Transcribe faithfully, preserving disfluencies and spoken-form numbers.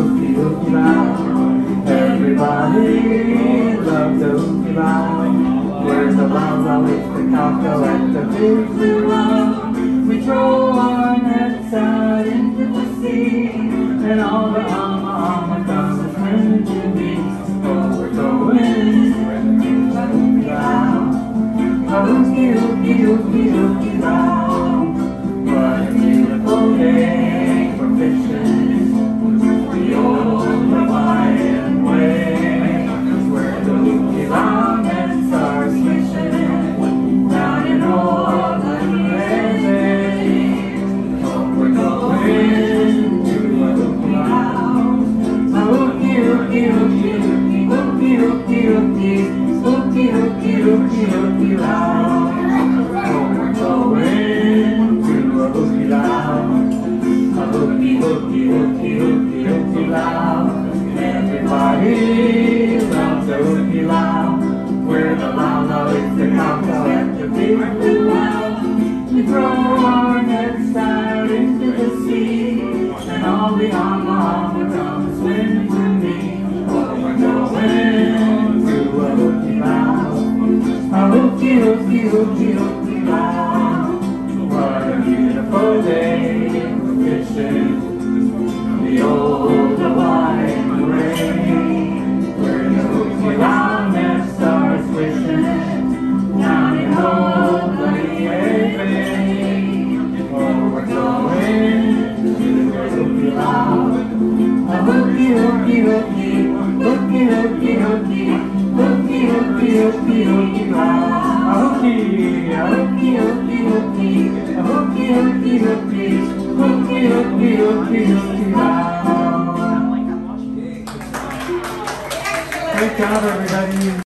hooky, Hukilau. Everybody loves the Hukilau. Where's the loud, loud, it's the cowbell at the big blue round. We throw our nets out into the sea, and all the ama ama comes swimming to me. Oh, we're going to the Hukilau. A hooky, hooky, hooky, Hukilau. What a beautiful day for fishing. The old Hawaiian way, where the Hukilau nets are swishing down in old Hawaii. Oh, we're going to a Hukilau. A hooky, hooky, hooky, hooky, hooky, hooky, hooky, hooky, hooky, Hukilau. Oh, we're going to a Hukilau. A hooky, hooky, hooky, hooky, Hukilau. Everybody loves a Hukilau. Where the lau-lau is the cow-cow at the big blue round. We throw our nets out into the sea, and all the ama-ama come swimming to me. Oh, we're going to a Hukilau. A hooky, hooky, hooky, Hukilau. What a beautiful day for fishing. The old Hawaiian way, where the Hukilau nets are swishing down in old Hawaii. Oh, we're going to the Hukilau. A hooky, hooky, hooky, hooky, hooky, hooky, hooky, hooky, hooky, Hukilau. A hooky, a hooky, hooky, hooky, a hooky, hooky, hooky, hooky, hooky, hooky, Hukilau. Great job, everybody.